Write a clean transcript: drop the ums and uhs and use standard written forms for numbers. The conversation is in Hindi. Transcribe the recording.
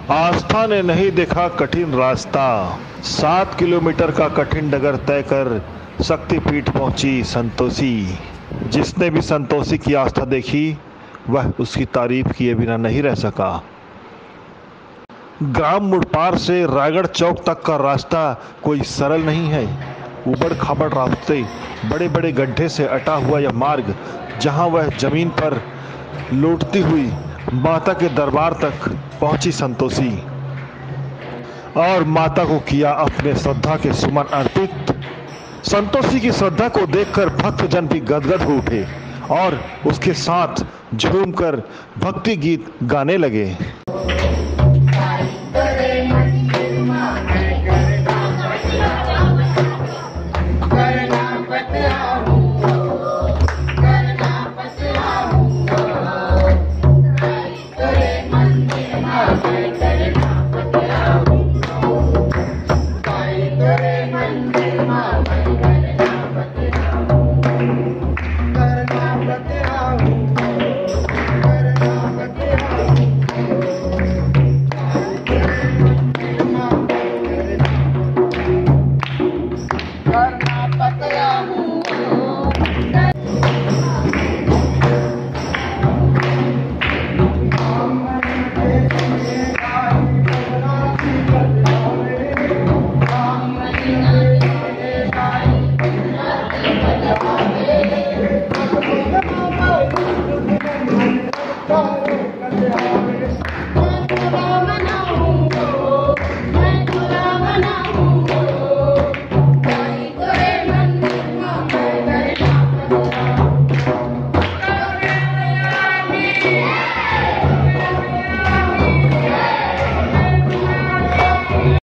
आस्था ने नहीं देखा कठिन रास्ता, 7 किलोमीटर का कठिन डगर तय कर शक्तिपीठ पहुंची संतोषी। जिसने भी संतोषी की आस्था देखी वह उसकी तारीफ किए बिना नहीं रह सका। ग्राम मुड़पार से रायगढ़ चौक तक का रास्ता कोई सरल नहीं है। उबड़ खाबड़ रास्ते, बड़े बड़े गड्ढे से अटा हुआ यह मार्ग, जहां वह जमीन पर लौटती हुई माता के दरबार तक पहुंची संतोषी और माता को किया अपने श्रद्धा के सुमन अर्पित। संतोषी की श्रद्धा को देखकर भक्तजन भी गदगद हो उठे और उसके साथ झूमकर भक्ति गीत गाने लगे। Go.